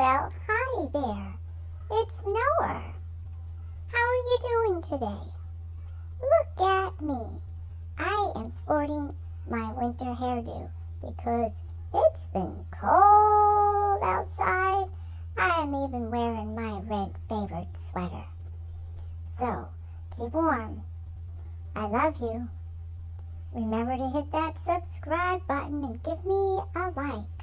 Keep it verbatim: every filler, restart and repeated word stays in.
Well, hi there. It's Noah. How are you doing today? Look at me. I am sporting my winter hairdo because it's been cold outside. I am even wearing my red favorite sweater. So, keep warm. I love you. Remember to hit that subscribe button and give me a like.